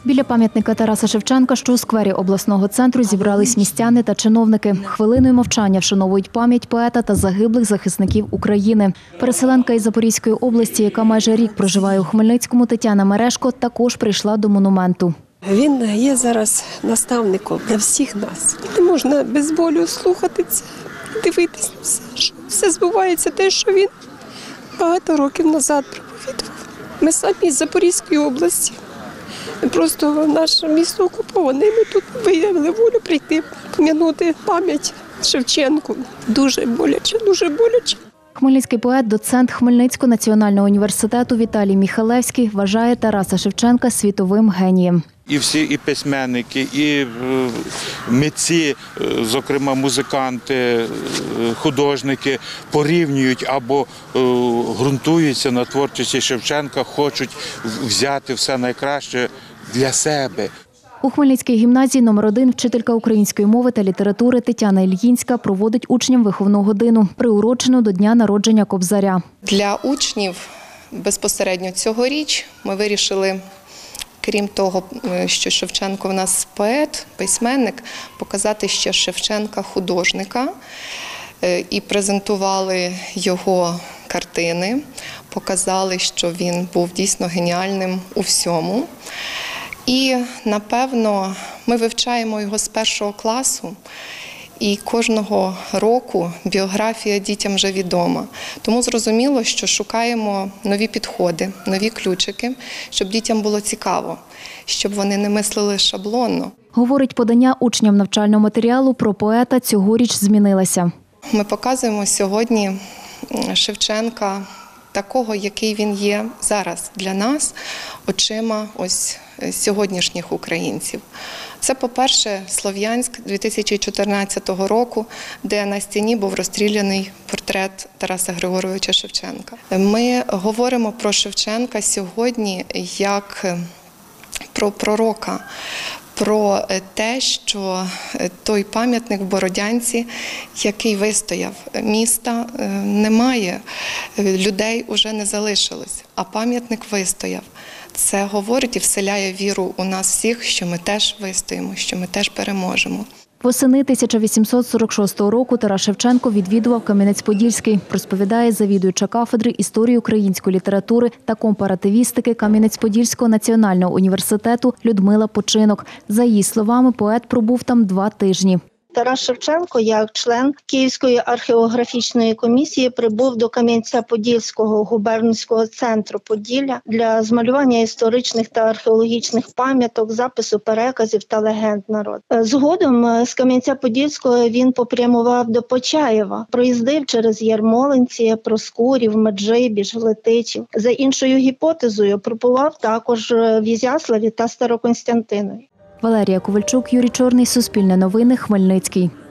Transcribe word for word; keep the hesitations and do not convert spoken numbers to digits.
Біля пам'ятника Тараса Шевченка, що у сквері обласного центру, зібрались містяни та чиновники. Хвилиною мовчання вшановують пам'ять поета та загиблих захисників України. Переселенка із Запорізької області, яка майже рік проживає у Хмельницькому, Тетяна Мережко, також прийшла до монументу. Він є зараз наставником для всіх нас. Не можна без болю слухати це, дивитися все, що все збувається те, що він багато років назад проповідував. Ми самі з Запорізької області. Просто наше місто окуповане, ми тут виявили волю прийти, пом'янути пам'ять Шевченку. Дуже боляче, дуже боляче. Хмельницький поет, доцент Хмельницького національного університету Віталій Міхалевський вважає Тараса Шевченка світовим генієм. І всі і письменники, і митці, зокрема музиканти, художники, порівнюють або ґрунтуються на творчості Шевченка, хочуть взяти все найкраще для себе. У Хмельницькій гімназії номер один вчителька української мови та літератури Тетяна Ільїнська проводить учням виховну годину, приурочену до дня народження Кобзаря. Для учнів безпосередньо цьогоріч ми вирішили, крім того, що Шевченко в нас поет, письменник, показати ще Шевченка художника і презентували його картини, показали, що він був дійсно геніальним у всьому. І, напевно, ми вивчаємо його з першого класу, і кожного року біографія дітям вже відома. Тому зрозуміло, що шукаємо нові підходи, нові ключики, щоб дітям було цікаво, щоб вони не мислили шаблонно. Говорить, подання учням навчального матеріалу про поета цьогоріч змінилося. Ми показуємо сьогодні Шевченка такого, який він є зараз для нас, очима ось сьогоднішніх українців. Це, по-перше, Слов'янськ дві тисячі чотирнадцятого року, де на стіні був розстріляний портрет Тараса Григоровича Шевченка. Ми говоримо про Шевченка сьогодні як про пророка, про те, що той пам'ятник в Бородянці, який вистояв, міста немає, людей уже не залишилось, а пам'ятник вистояв. Це говорить і вселяє віру у нас всіх, що ми теж вистоїмо, що ми теж переможемо. Восени тисяча вісімсот сорок шостого року Тарас Шевченко відвідував Кам'янець-Подільський, розповідає завідуюча кафедри історії української літератури та компаративістики Кам'янець-Подільського національного університету Людмила Починок. За її словами, поет пробув там два тижні. Тарас Шевченко, як член Київської археографічної комісії, прибув до Кам'янця-Подільського губернського центру Поділля для змалювання історичних та археологічних пам'яток, запису переказів та легенд народу. Згодом з Кам'янця-Подільського він попрямував до Почаєва, проїздив через Ярмолинці, Проскурів, Меджибіж, Летичів. За іншою гіпотезою, пробував також в Ізяславі та Староконстянтинові. Валерія Ковальчук, Юрій Чорний, Суспільне новини, Хмельницький.